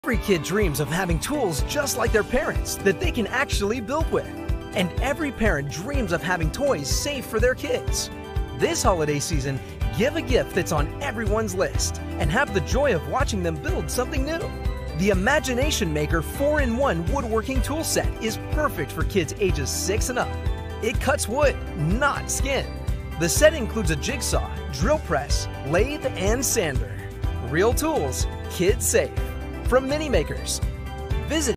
Every kid dreams of having tools just like their parents that they can actually build with. And every parent dreams of having toys safe for their kids. This holiday season, give a gift that's on everyone's list and have the joy of watching them build something new. The Imagination Maker 4-in-1 woodworking tool set is perfect for kids ages 6 and up. It cuts wood, not skin. The set includes a jigsaw, drill press, lathe, and sander. Real tools, kids safe. From Mini Makers. Visit